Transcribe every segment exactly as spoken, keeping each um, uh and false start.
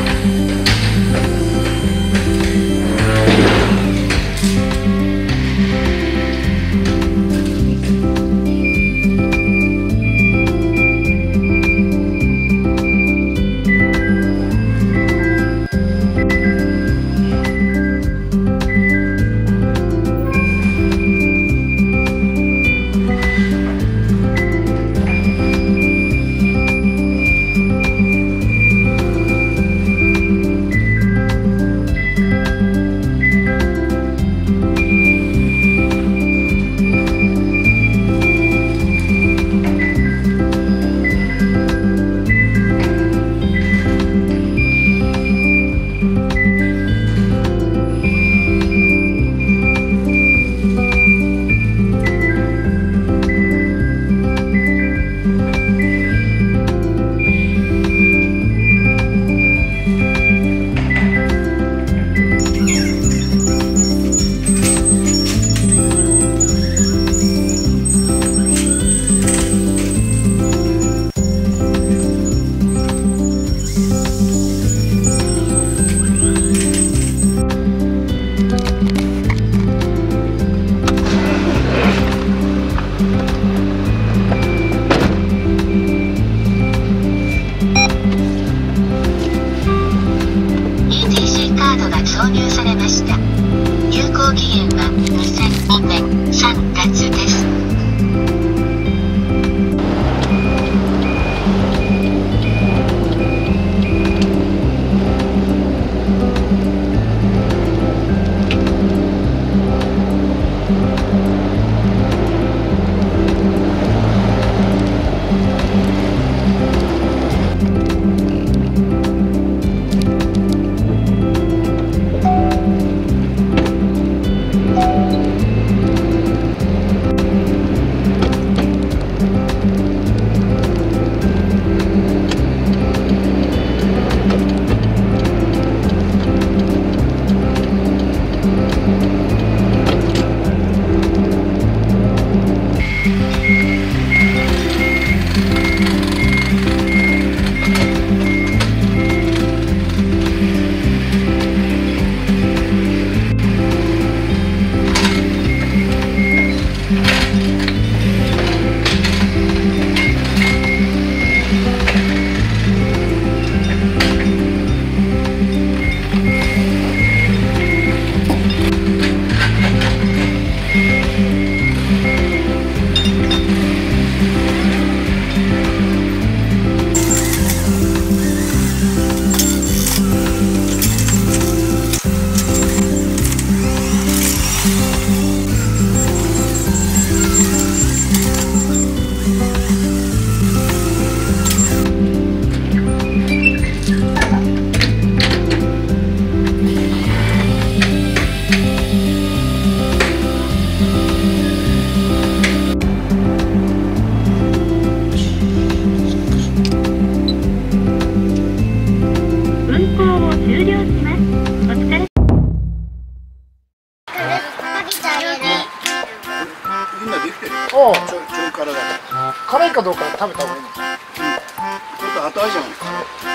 おう、ちょいちょい辛だから辛いかどうか食べた方がいいの。うん、ちょっと後味じゃないか。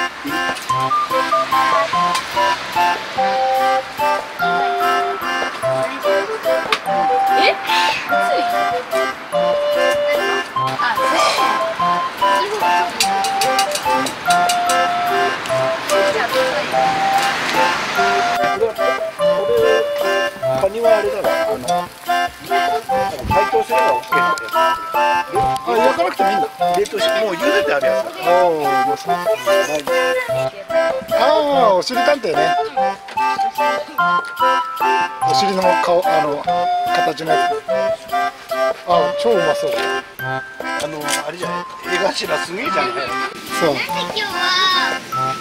え？つい？あ、 カニはあれだろ、あの解凍すれば オーケー なんで。あ、焼かなくてもいいんだ。冷凍して、もう茹でてあるやつだ。おお、うまそう。ああ、おしり探偵ね。お尻の顔、あの形のやつ。あ、超うまそう。あのあれじゃない。絵頭すげえじゃんね。そう。今日は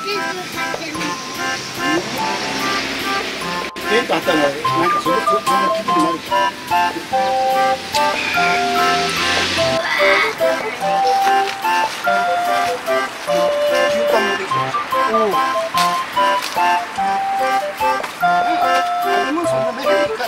テント張ったらなんかそれそんな気分になるじゃん。牛タンもできてるじゃん。おお。あれもそんな目がいいから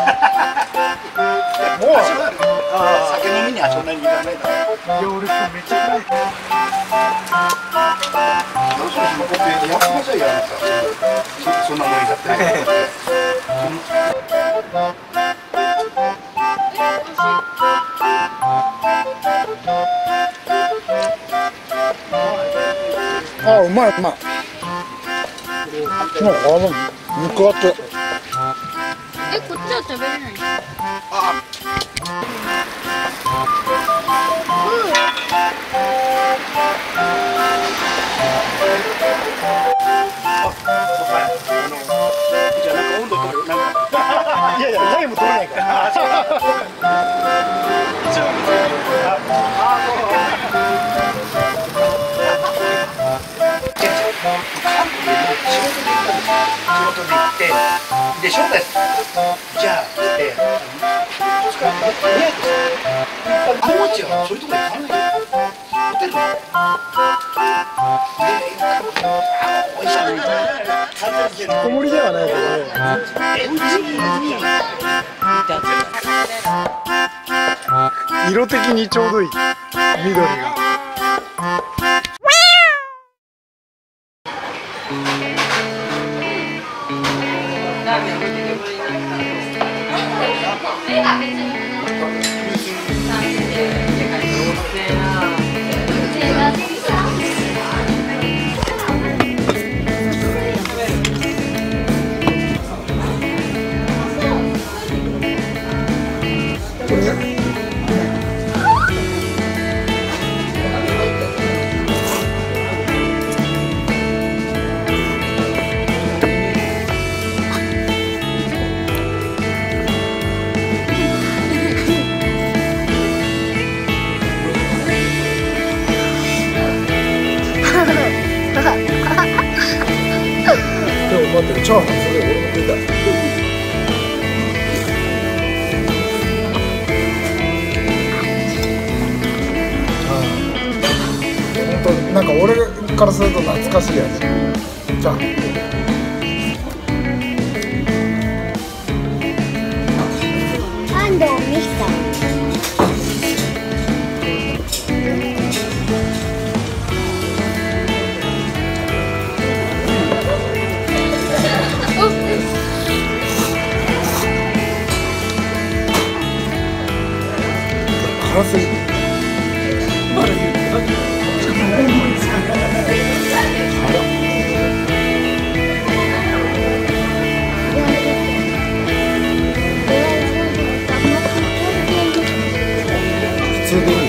さ。もう酒飲みにはそんなにいらないだろう。いや俺めっちゃ辛い。どうする？ 休ませやるさ。そんなもんだって。あ、うまいうまい。なんかあの肉厚。 え、こっちは食べれない。 あ。じゃあなんか温度取るなんか。いやいやタイム取れないから。仕事で行ってで招待するじゃあってあもちはそういうとこ行かないよホテル引きこもりではないけど色的にちょうどいい緑が。でも待ってチャーハンそれ俺も食いたい。本当なんか俺からすると懐かしいやつ。じゃあ。 安藤美久。 辛すぎ。普通でいい。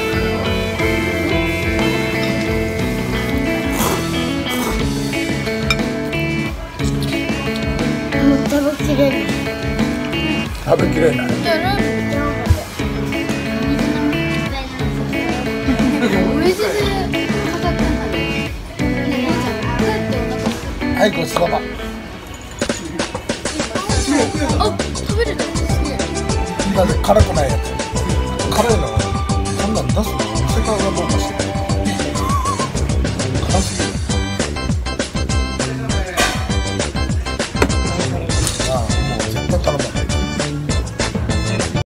もう食べきれない。 食べきれない。はい、ごちそうさま。 あ、食べれたんですね。 だって辛くないやつ。辛いのこんなん出すの。